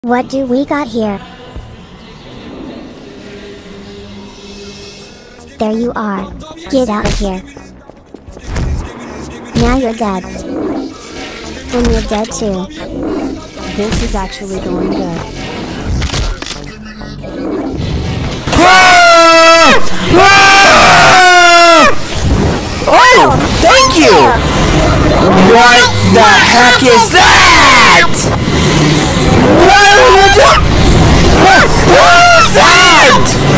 What do we got here? There you are. Get out of here. Now you're dead. And you're dead too. This is actually going good. Oh, thank you! What the heck is that? What is that?